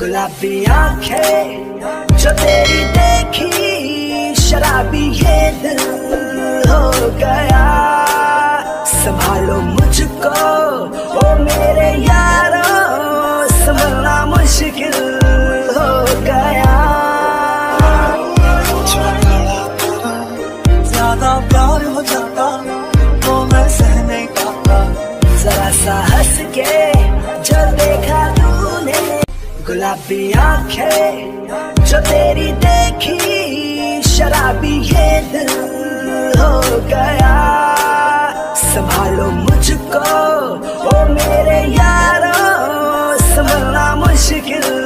गुलाबी आंखें जो तेरी देखी, शराबी ये दिल हो गया। संभालो मुझको ओ मेरे यारो, संभलना मुश्किल हो गया। ज्यादा प्यार हो जाता तो मैं सह नहीं पाता। जरा सा हंस के जो देखा तूने, गुलाबी आंखें जो तेरी देखी, शराबी ये दिल हो गया। संभालो मुझको ओ मेरे यारो, संभलना मुश्किल